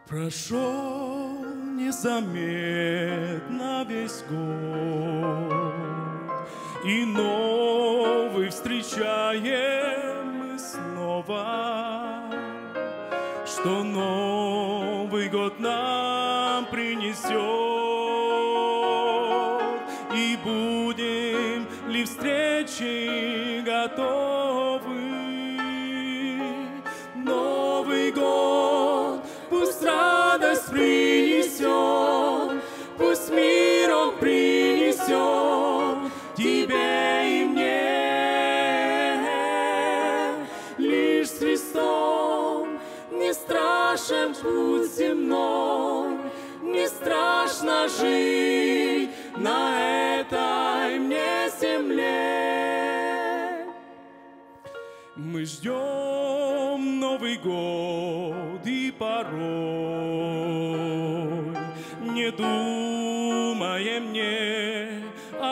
Прошел незаметно весь год, и новый встречаем мы снова. Что Новый год нам принесет, и будем ли встречи готовы? Новый год пусть радость принесет, пусть мир он принесет тебе и мне. Лишь с Христом не страшен путь земной, не страшно жить на этой мне земле. Мы ждем Новый год и порой не думаем, не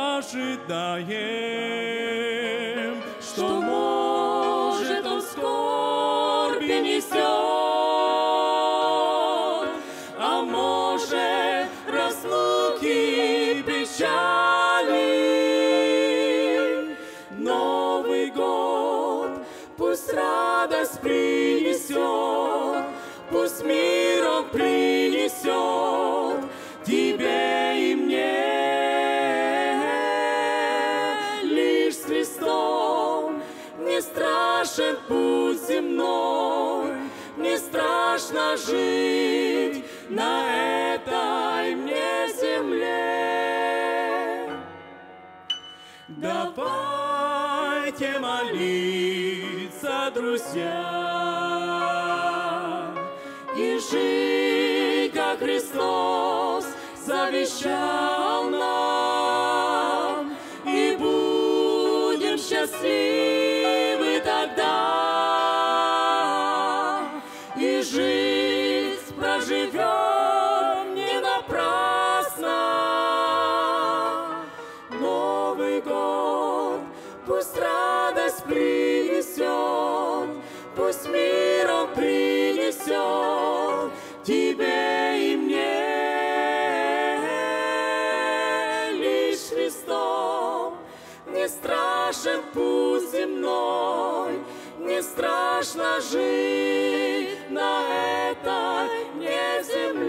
ожидаем, что может он скорби несет, а может разлуки печали. Новый год пусть радость принесет, пусть мир он принесет тебе и мне. Лишь с Христом не страшен путь земной, не страшно жить на этой мне земле. Давайте молиться, друзья, и жить, как Христос завещал нам, и будем счастливы тогда, и жизнь проживем не напрасно. Новый год пусть радость принесет, пусть мир он принесет тебе и мне. Лишь Христом не страшен путь земной, не страшно жить на этой не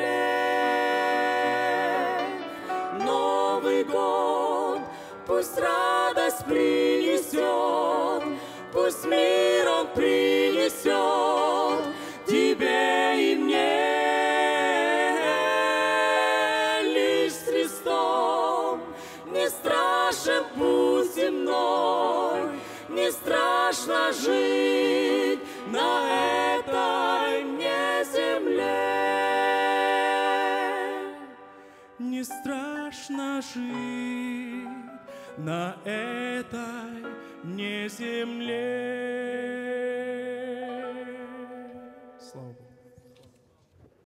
земле. Новый год пусть радость принесет, пусть мир он принесет тебе и мне. Лишь с Христом не страшен путь земной, не страшно жить на этой мне земле. Не страшно жить на этой мне земле.